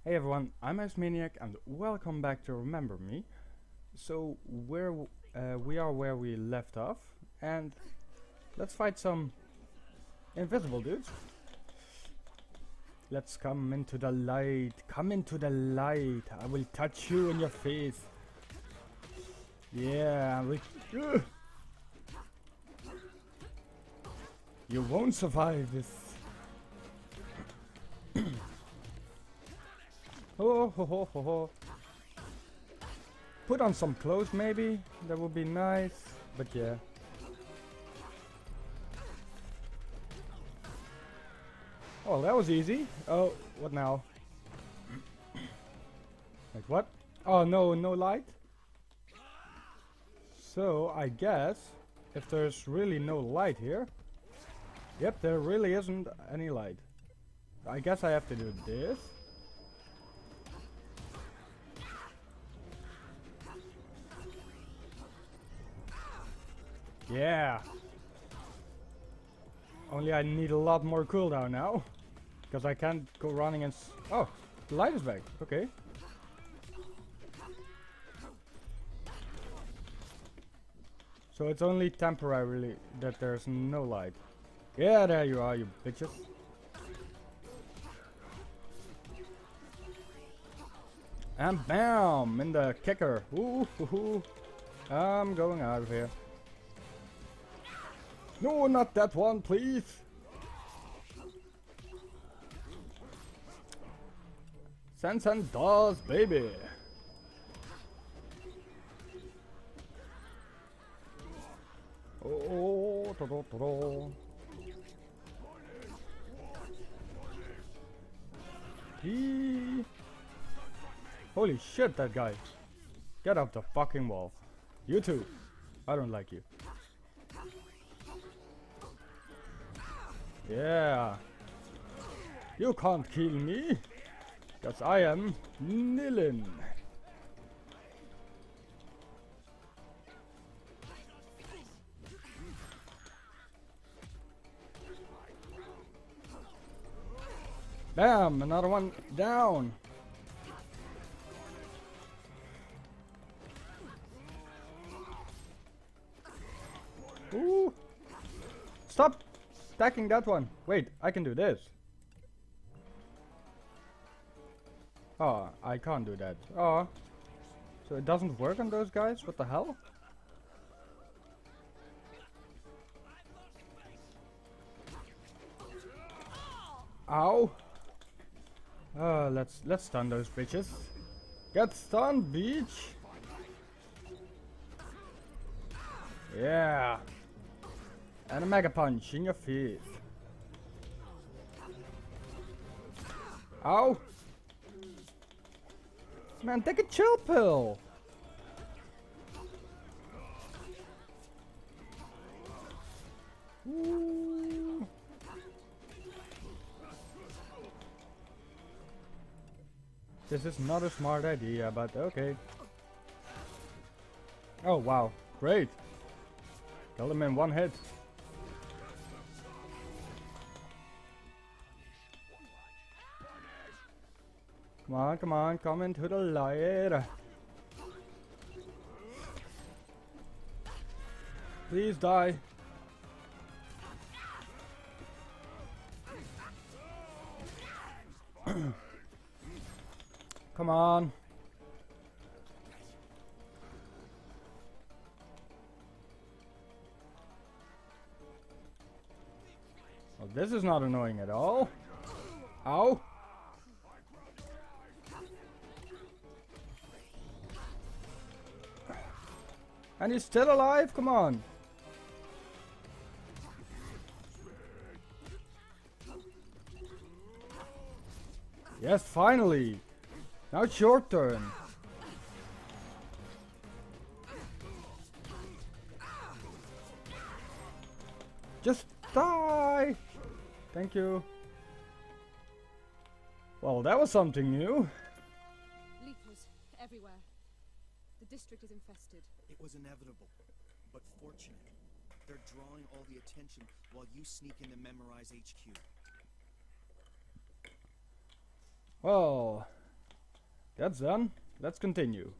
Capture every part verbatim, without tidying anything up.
Hey everyone, I'm Maniac and welcome back to Remember Me. So where uh, we are where we left off, and let's fight some invisible dudes. Let's come into the light. Come into the light. I will touch you in your face. Yeah, we, uh, you won't survive this. Ho ho ho ho ho. Put on some clothes maybe, that would be nice, but yeah. Oh, that was easy. Oh, what now? Like what? Oh no, no light? So, I guess, if there's really no light here... Yep, there really isn't any light. I guess I have to do this. Yeah. Only I need a lot more cooldown now. Because I can't go running and... S oh, the light is back. Okay. So it's only temporarily that there's no light. Yeah, there you are, you bitches. And bam! In the kicker. Ooh, hoo, hoo. I'm going out of here. No, not that one, please. Sense and dolls, baby. Oh, da, da, da, da. He... Holy shit, that guy. Get up the fucking wall. You too. I don't like you. Yeah. You can't kill me. Because I am Nilin. Bam! Another one down. Ooh! Stop stacking that one. Wait, I can do this. Oh, I can't do that. Oh. So it doesn't work on those guys? What the hell? Ow! Uh, let's let's stun those bitches. Get stunned, bitch! Yeah! And a mega punch in your face. Ow! Man, take a chill pill! Ooh. This is not a smart idea, but okay. Oh wow, great! Killed him in one hit. Come on, come on, come into the light. Please die. Come on. Well, this is not annoying at all. Ow. And he's still alive? Come on. Yes, finally. Now it's your turn. Just die. Thank you. Well, that was something new. Leapers everywhere. The district is infested. It was inevitable, but fortunate. They're drawing all the attention while you sneak in and memorize H Q. Well, That's done. Let's continue.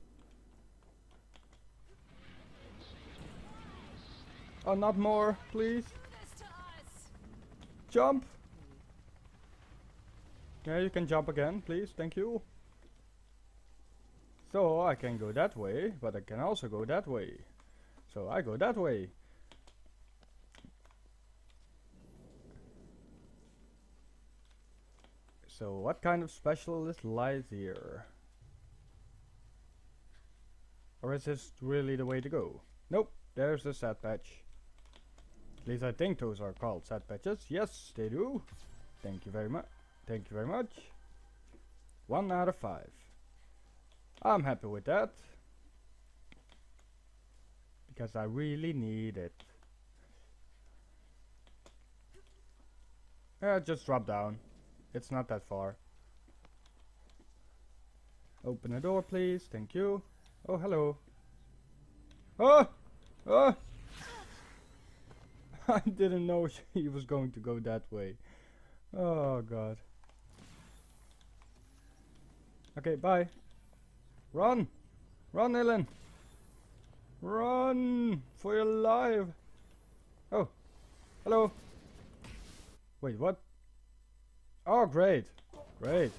Oh, not more, please. Jump! Yeah, you can jump again, please. Thank you. So, I can go that way, but I can also go that way. So, I go that way. So, what kind of specialist lies here? Or is this really the way to go? Nope, there's the set patch. At least I think those are called set patches. Yes, they do. Thank you very much. Thank you very much. One out of five. I'm happy with that. Because I really need it. Yeah, just drop down. It's not that far. Open the door, please. Thank you. Oh, hello. Oh! Oh! I didn't know he was going to go that way. Oh, God. Okay, bye. Run! Run, Ellen! Run! For your life! Oh! Hello! Wait, what? Oh, great! Great!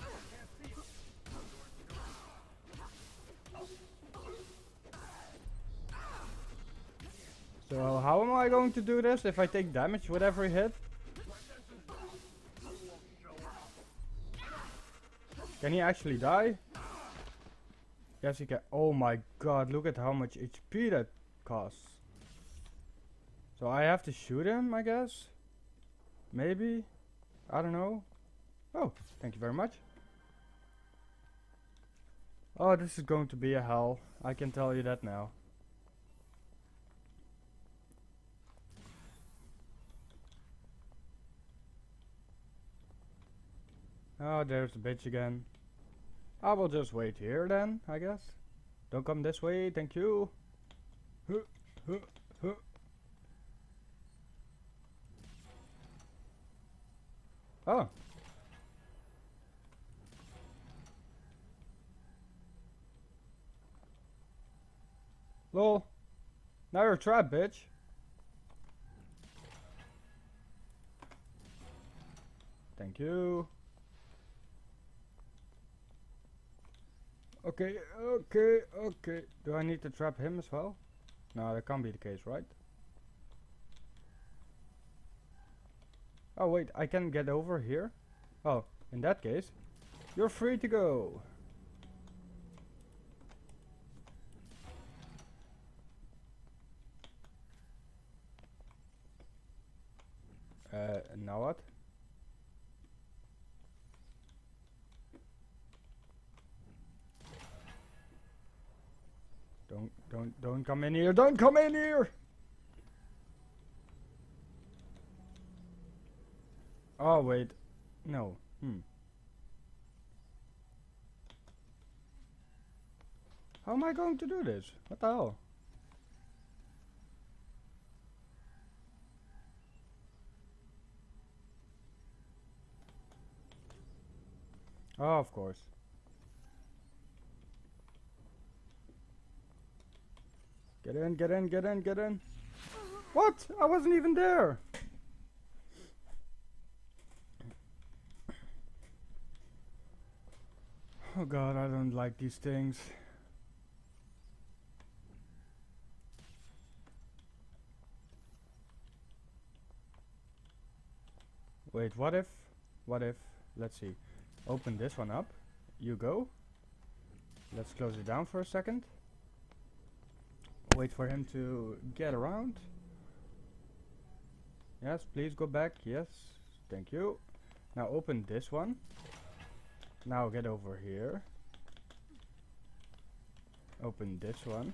So, how am I going to do this if I take damage with every hit? Can he actually die? Yes, he can. Oh my god, look at how much H P that costs. So I have to shoot him, I guess? Maybe? I don't know. Oh, thank you very much. Oh, this is going to be a hell. I can tell you that now. Oh, there's the bitch again. I will just wait here then, I guess. Don't come this way, thank you. Huh, huh, huh. Oh. Lol. Now you're trapped, bitch. Thank you. Okay, okay, okay. Do I need to trap him as well? No, that can't be the case, right? Oh wait, I can get over here? Oh, in that case, you're free to go. Uh, now what? Don't, don't, don't come in here, don't come in here! Oh, wait. No. Hmm. How am I going to do this? What the hell? Oh, of course. Get in, get in, get in, get in. What? I wasn't even there. Oh god, I don't like these things. Wait, what if? What if? Let's see. Open this one up. You go. Let's close it down for a second. Wait for him to get around. Yes, please go back. Yes, thank you. Now open this one. Now get over here. Open this one.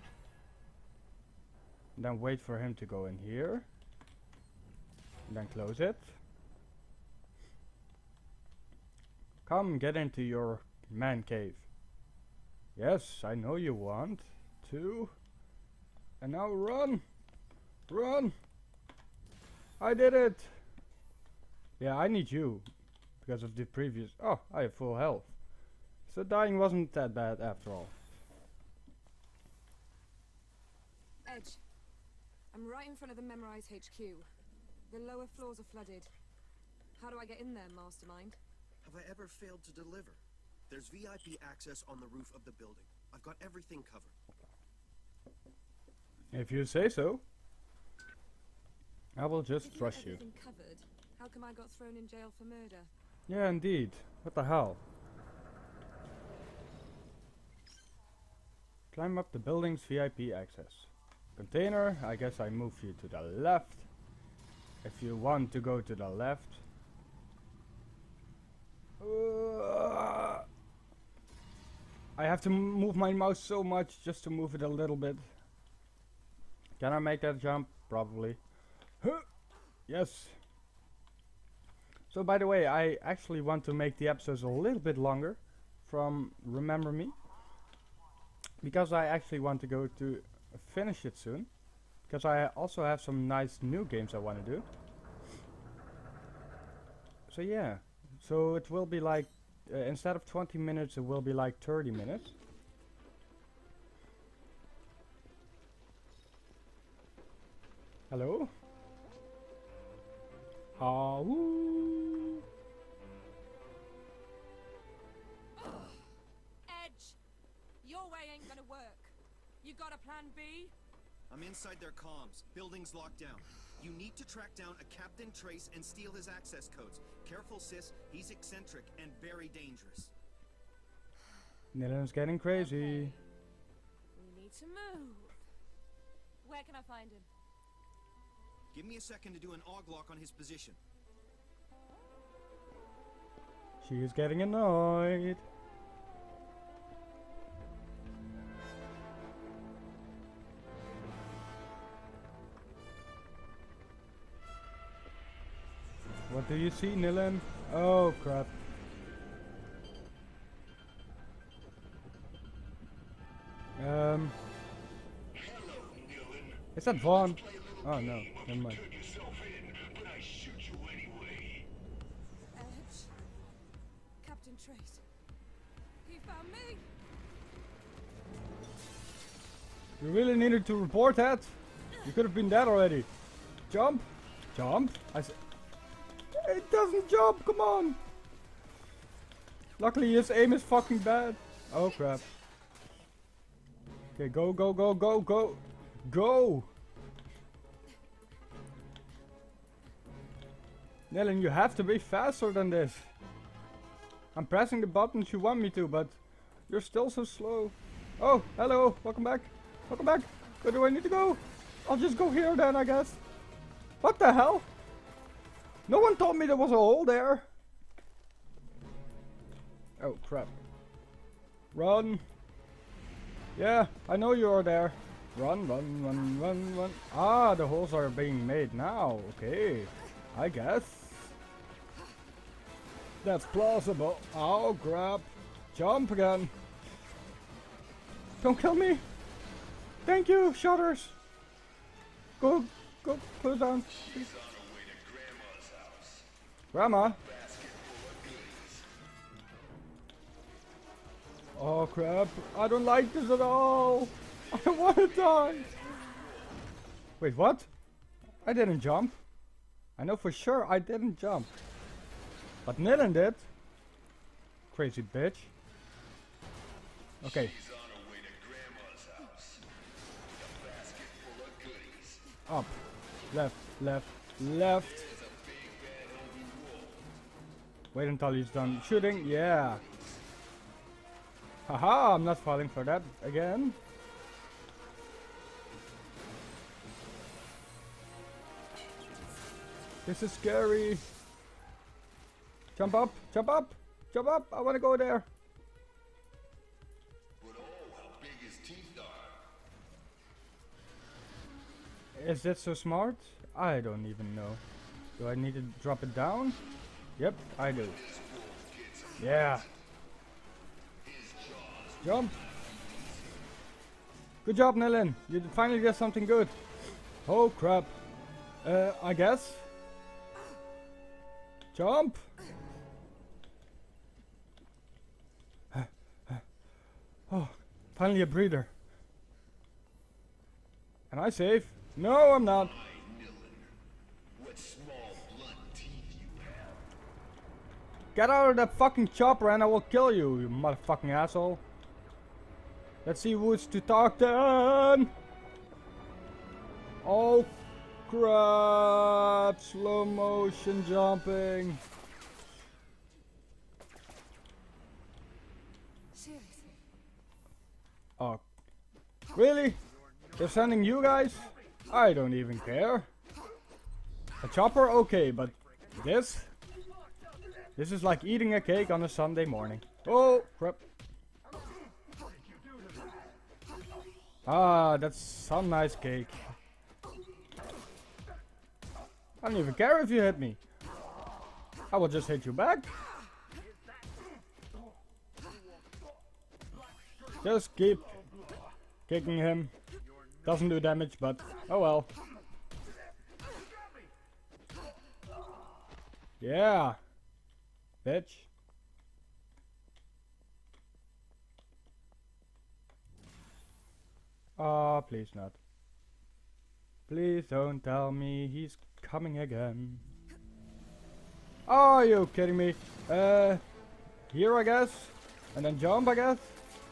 Then wait for him to go in here. And then close it. Come, get into your man cave. Yes, I know you want to. And now run! Run! I did it! Yeah, I need you. Because of the previous... Oh, I have full health. So dying wasn't that bad after all. Edge. I'm right in front of the Memorize H Q. The lower floors are flooded. How do I get in there, Mastermind? Have I ever failed to deliver? There's V I P access on the roof of the building. I've got everything covered. If you say so. I will just If you trust have you. everything covered, how come I got thrown in jail for murder? Yeah, indeed. What the hell? Climb up the building's V I P access. Container, I guess I move you to the left. If you want to go to the left. Uh, I have to m move my mouse so much just to move it a little bit. Can I make that jump? Probably. Yes. So by the way, I actually want to make the episodes a little bit longer from Remember Me. Because I actually want to go to finish it soon. Because I also have some nice new games I want to do. So yeah. So it will be like, uh, instead of twenty minutes, it will be like thirty minutes. Hello? Ah, woo. Edge! Your way ain't gonna work. You got a plan B? I'm inside their comms. Building's locked down. You need to track down a Captain Trace and steal his access codes. Careful, sis. He's eccentric and very dangerous. Nilen's getting crazy. Okay. We need to move. Where can I find him? Give me a second to do an og lock on his position. She is getting annoyed. What do you see, Nilen? Oh crap. Um Is that Vaughn? Oh no, never mind. Edge? Captain Trace. He found me! You really needed to report that? You could have been dead already. Jump! Jump! I said. It doesn't jump, come on! Luckily his aim is fucking bad. Oh crap. Okay, go, go, go, go, go! Go! Nilen, you have to be faster than this. I'm pressing the buttons you want me to, but you're still so slow. Oh, hello, welcome back. Welcome back. Where do I need to go? I'll just go here then, I guess. What the hell? No one told me there was a hole there. Oh, crap. Run. Yeah, I know you're there. Run, run, run, run, run. Ah, the holes are being made now. Okay, I guess. That's plausible. Oh, crap. Jump again. Don't kill me. Thank you, shutters. Go, go, put it down. She's on her way to Grandma's house. Grandma? Basket full of goodies. Oh crap, I don't like this at all. I want to die. Wait, what? I didn't jump. I know for sure I didn't jump. But Nilen did. Crazy bitch. Okay. She's on her way to Grandma's house. With a basket full of goodies. Up. Left, left, left. There's a big bad hungry wolf. Wait until he's done shooting. Yeah. Haha, I'm not falling for that again. This is scary. Jump up, jump up, jump up. I want to go there. But oh, how big his teeth are. Is that so smart? I don't even know. Do I need to drop it down? Yep, I do. This wolf gets a Yeah. his jaws. Jump. Good job, Nilen. You d- finally did something good. Oh crap. Uh, I guess. Jump. Finally a breather. Am I safe? No, I'm not. What small blood teeth you have. Get out of that fucking chopper and I will kill you, you motherfucking asshole. Let's see who's to talk then. Oh crap, slow motion jumping. Seriously. Oh, really? They're sending you guys? I don't even care. A chopper? Okay, but this? This is like eating a cake on a Sunday morning. Oh, crap. Ah, that's some nice cake. I don't even care if you hit me. I will just hit you back. Just keep kicking him. Doesn't do damage, but oh well. Yeah, bitch. Ah, oh, please not. Please don't tell me he's coming again. Are you kidding me? Uh, here I guess, and then jump I guess.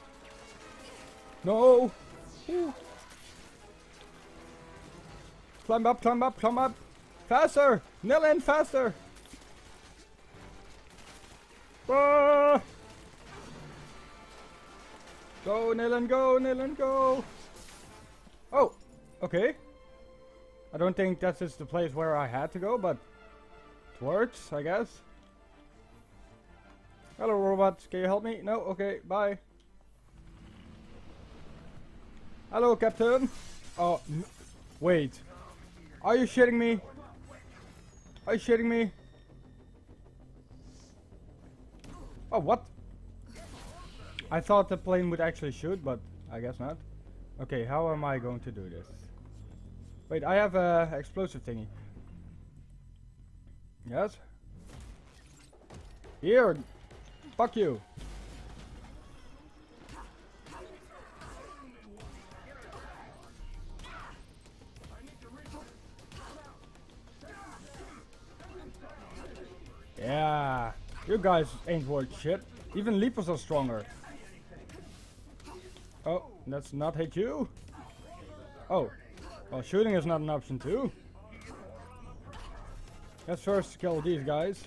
No. Ooh. Climb up, climb up, climb up. Faster! Nail in faster! Ah! Go, Nilan, go, Nilan, go! Oh, okay. I don't think that is the place where I had to go, but it works, I guess. Hello, robot. Can you help me? No? Okay, bye. Hello, Captain. Oh, n wait. Are you shitting me? Are you shitting me? Oh, what? I thought the plane would actually shoot, but I guess not. Okay, how am I going to do this? Wait, I have a explosive thingy. Yes? Here! Fuck you! Yeah, you guys ain't worth shit. Even leapers are stronger. Oh, let's not hit you. Oh, well, shooting is not an option too. Let's first kill these guys.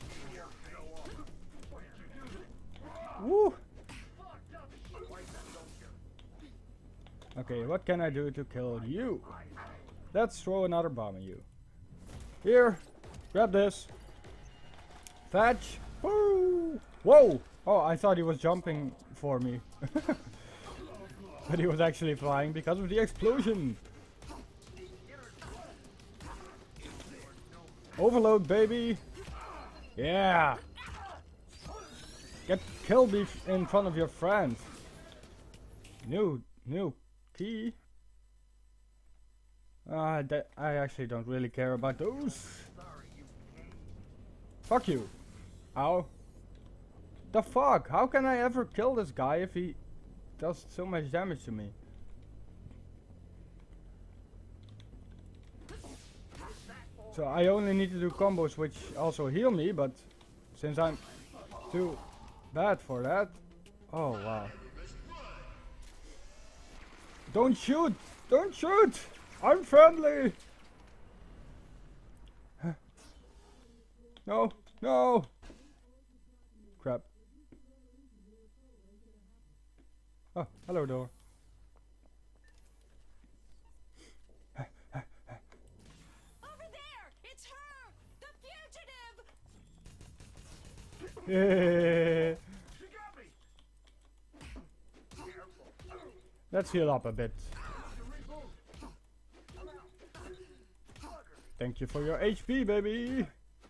Woo! Okay, what can I do to kill you? Let's throw another bomb at you. Here, grab this. Fetch! Woo! Whoa! Oh, I thought he was jumping for me. But he was actually flying because of the explosion. Overload, baby! Yeah! Get killed bef in front of your friends. New, new key. Uh, that I actually don't really care about those. Fuck you. Ow. The fuck? How can I ever kill this guy if he does so much damage to me? So I only need to do combos which also heal me, but since I'm too bad for that. Oh wow. Don't shoot! Don't shoot! I'm friendly! No, no! Crap. Oh, hello door. Over there! It's her! The fugitive! Yeah. Let's heal up a bit. Thank you for your H P, baby!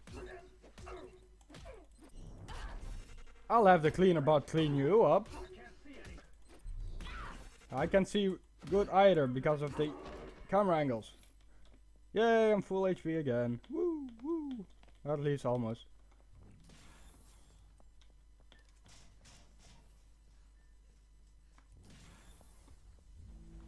I'll have the cleaner bot clean you up. I can't see good either because of the camera angles. Yay, I'm full H P again. Woo, woo. At least almost.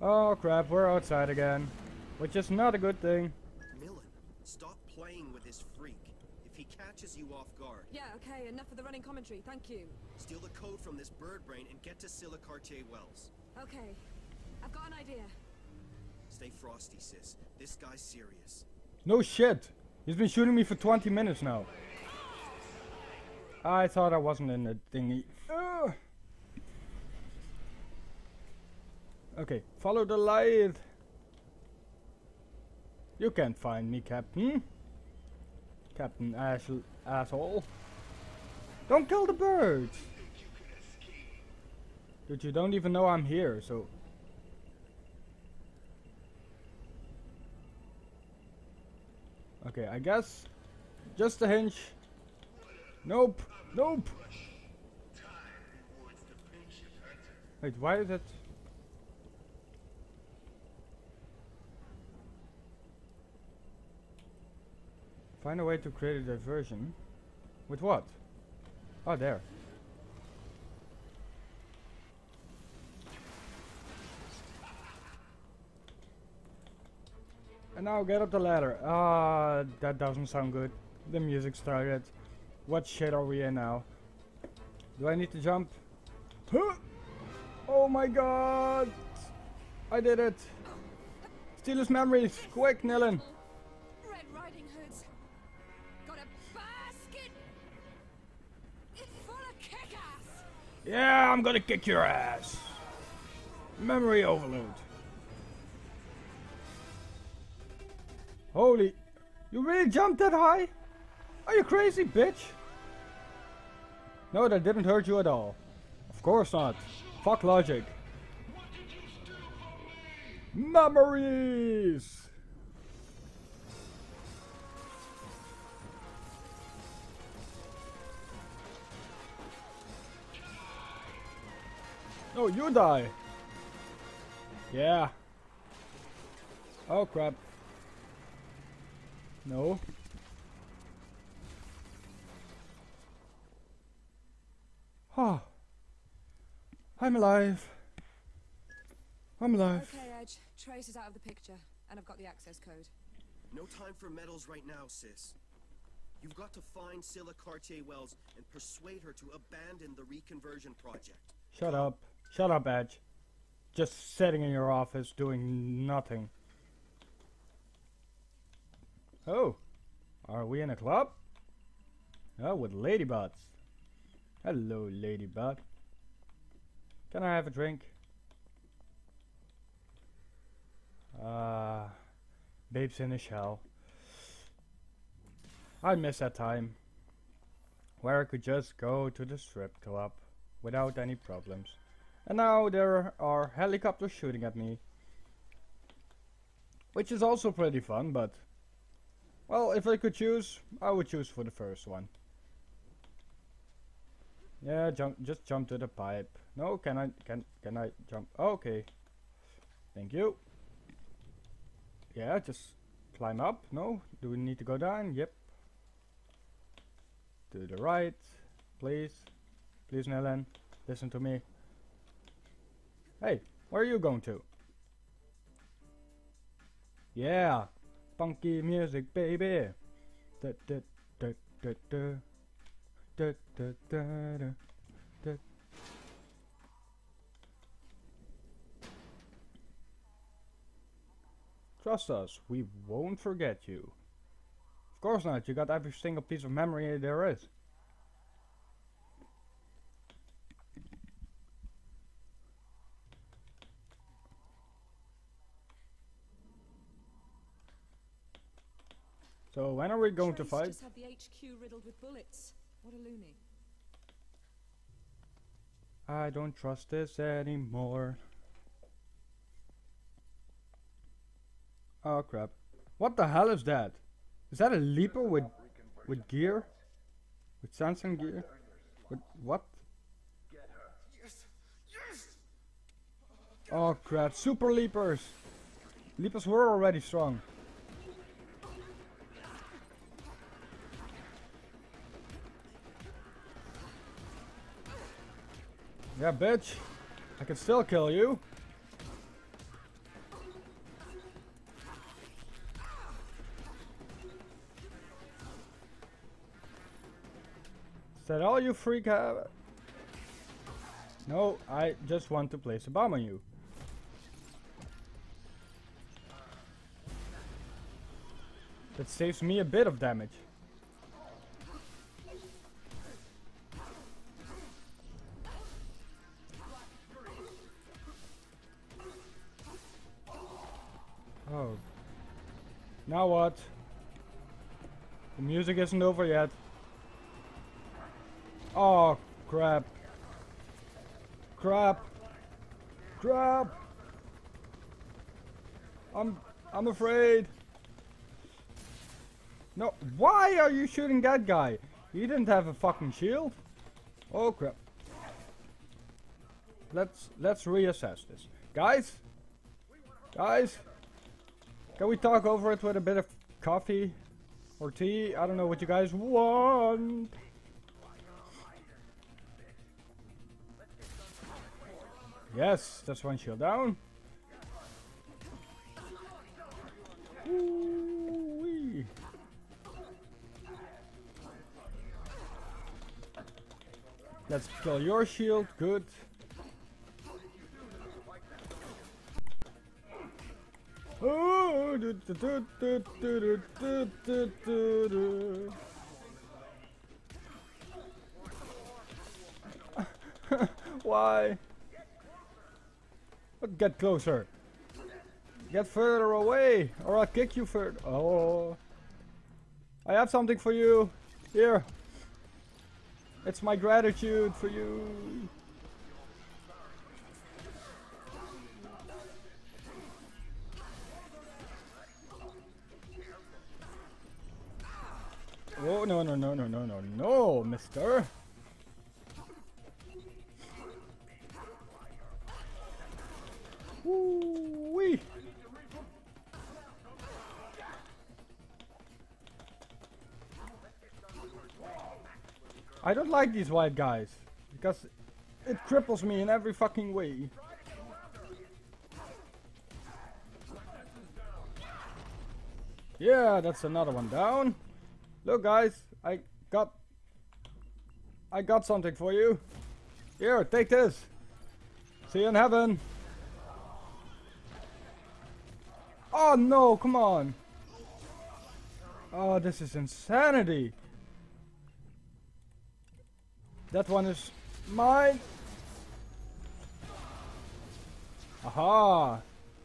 Oh crap, we're outside again. Which is not a good thing. Millen, stop playing with this freak. If he catches you off guard, Yeah, okay, enough of the running commentary, thank you. steal the code from this bird brain and get to Silicartier Wells. Okay, I've got an idea. Stay frosty, sis. This guy's serious. No shit. He's been shooting me for twenty minutes now. I thought I wasn't in the thingy. Ugh. Okay, follow the light. You can't find me, Captain. Captain ass asshole. Don't kill the birds. Dude, you don't even know I'm here, so... Okay, I guess... Just a hinge. Nope. Nope. Wait, why is it... Find a way to create a diversion. With what? Oh, there. And now get up the ladder. Ah, that doesn't sound good. The music started. What shit are we in now? Do I need to jump? Huh! Oh my god! I did it! Steal his memories! Quick, Nillen! Red Riding Hoods. Got a basket full of kick-ass. Yeah, I'm gonna kick your ass! Memory overload. Holy... You really jumped that high? Are you crazy, bitch? No, that didn't hurt you at all. Of course not. Fuck logic. Memories! No, you die. Yeah. Oh crap. No. Ah. I'm alive. I'm alive. Okay, Edge. Trace is out of the picture, and I've got the access code. No time for medals right now, sis. You've got to find Silicartier Wells and persuade her to abandon the reconversion project. Shut up. Shut up, Edge. Just sitting in your office doing nothing. Oh. Are we in a club? Oh, with ladybuds. Hello, ladybud. Can I have a drink? Ah, uh, babes in a shell. I miss that time where I could just go to the strip club without any problems. And now there are helicopters shooting at me, which is also pretty fun, but well, if I could choose, I would choose for the first one. Yeah, jump, just jump to the pipe. No, can I, can, can I jump? Okay. Thank you. Yeah, just climb up. No, do we need to go down? Yep. To the right, please. Please, Nellen, listen to me. Hey, where are you going to? Yeah, funky music, baby. Da, da, da, da, da. Da, da, da, da, da. Trust us, we won't forget you. Of course not, you got every single piece of memory there is. So when are we going to Trace fight? just had the H Q riddled with bullets. What a loony. I don't trust this anymore. Oh crap. What the hell is that? Is that a leaper with with gear? With Samsung gear? With what? Oh crap, super leapers! Leapers were already strong. Yeah, bitch. I can still kill you. Is that all you freak have? No, I just want to place a bomb on you. That saves me a bit of damage. Oh. Now what? The music isn't over yet. Oh, crap. Crap. Crap. I'm I'm afraid. No, why are you shooting that guy? He didn't have a fucking shield. Oh crap. Let's let's reassess this. Guys? Guys? Can we talk over it with a bit of coffee or tea? I don't know what you guys want. Yes, that's one shield down. Ooh-wee. Let's kill your shield. Good. Oh, do, do, do, do, do, do, do, do, do. Why? But get closer. Get further away, or I'll kick you further. Oh, I have something for you. Here. It's my gratitude for you. Oh, no, no, no, no, no, no, no, mister. Woo-wee. I don't like these white guys, because it cripples me in every fucking way. Yeah, that's another one down. Look guys, I got I got something for you. Here, take this. See you in heaven. Oh no, come on. Oh, this is insanity. That one is mine. Aha.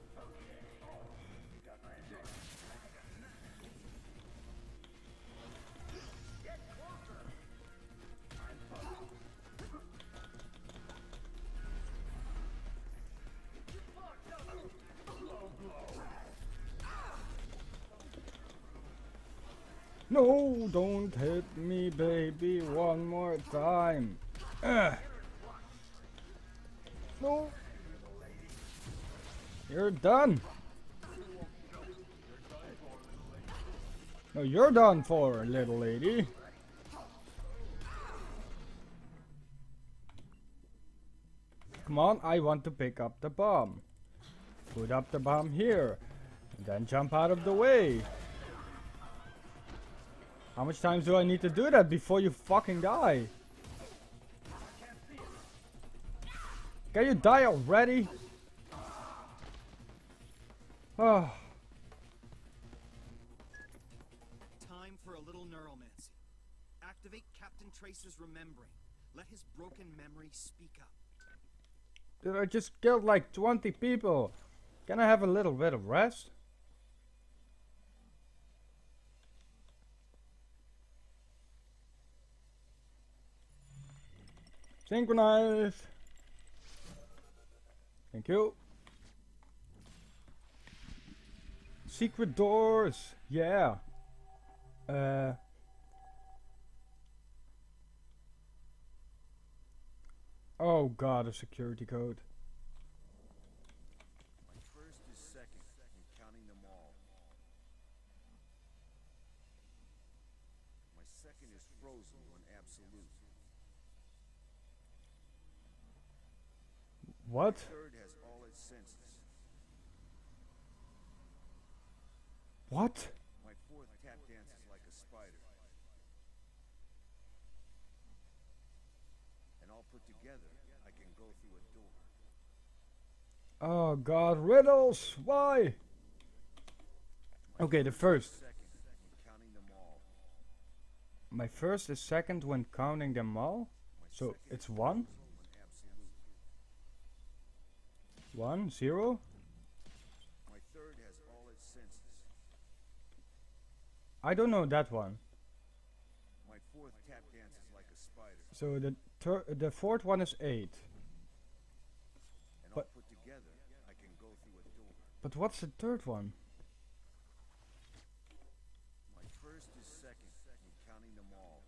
No, don't hit me, baby, one more time. Ugh. No. You're done. No, you're done for, little lady. Come on, I want to pick up the bomb. Put up the bomb here. And then jump out of the way. How much times do I need to do that before you fucking die? Can you die already? Oh. Time for a little neuromancy. Activate Captain Trace's remembering. Let his broken memory speak up. Dude, I just killed like twenty people. Can I have a little bit of rest? Synchronized. Thank you. Secret doors. Yeah. Uh. Oh god, a security code. My first is second, and counting them all. My second is frozen on absolute. What? Third has all its senses. What? My fourth tap dances like a spider. put together, I can go through a door. Oh god, riddles! Why? Okay, the first. Second, when counting them all. My first is second when counting them all. My So second it's is one, frozen when absolute. one, zero. My third has all its senses. I don't know that one. My fourth tap dances like a spider. So the thir the fourth one is eight. And But- all put together, I can go through a door. But what's the third one? My first is second, when counting them all.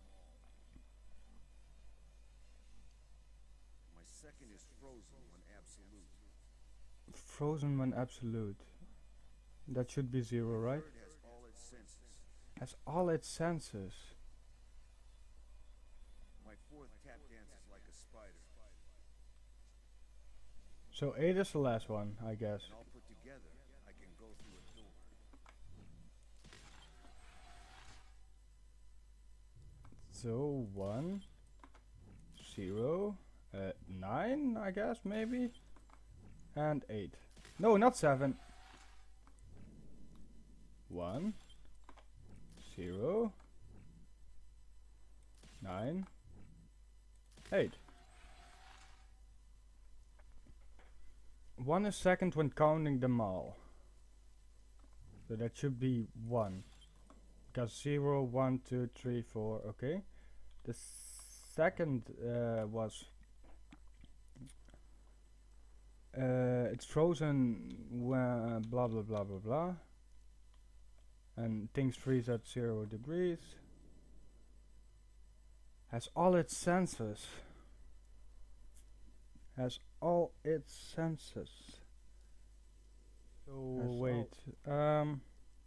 My second is frozen when absolute. Frozen when absolute. That should be zero, right? Third has all its senses. Has all its senses. My fourth tap dances like a spider. So eight is the last one, I guess. And all put together, I can go through a door. So one, zero, uh, nine, I guess maybe, and eight. No, not seven. One, zero, nine, eight. One is second when counting them all. So that should be one. Because zero, one, two, three, four, okay. The second uh, was uh, it's frozen when blah blah blah blah blah, and things freeze at zero degrees. Has all its senses. Has all its senses. So Has wait, um.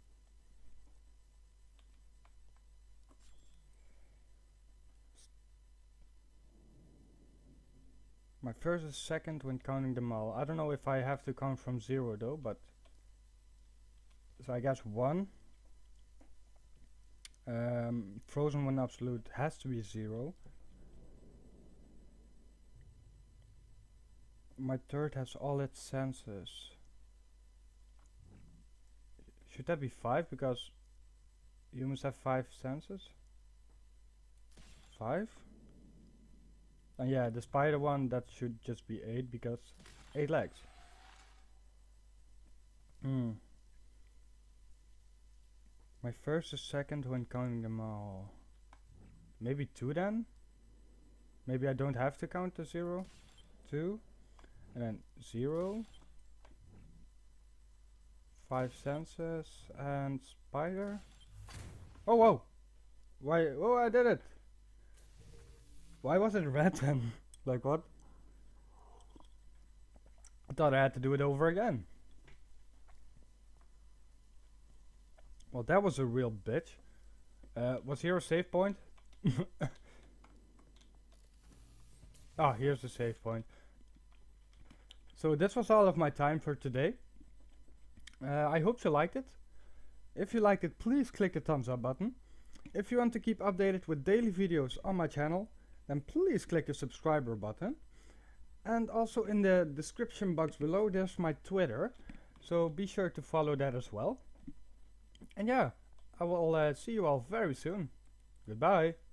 My first is second when counting them all. I don't know if I have to count from zero though, but so I guess one. Um, frozen when absolute has to be zero. My third has all its senses. Should that be five because humans have five senses? Five? And yeah, the spider one, that should just be eight because eight legs. Hmm. My first is second when counting them all. Maybe two then? Maybe I don't have to count the zero. Two. And then zero. Five senses and spider. Oh, whoa! Why? Oh, I did it! Why was it red then? Like what? I thought I had to do it over again. Well, that was a real bitch. Uh, was here a save point? Ah, here's the save point. So this was all of my time for today. Uh, I hope you liked it. If you liked it, please click the thumbs up button. If you want to keep updated with daily videos on my channel, then please click the subscriber button. And also in the description box below there's my Twitter, so be sure to follow that as well. And yeah, I will uh, see you all very soon. Goodbye.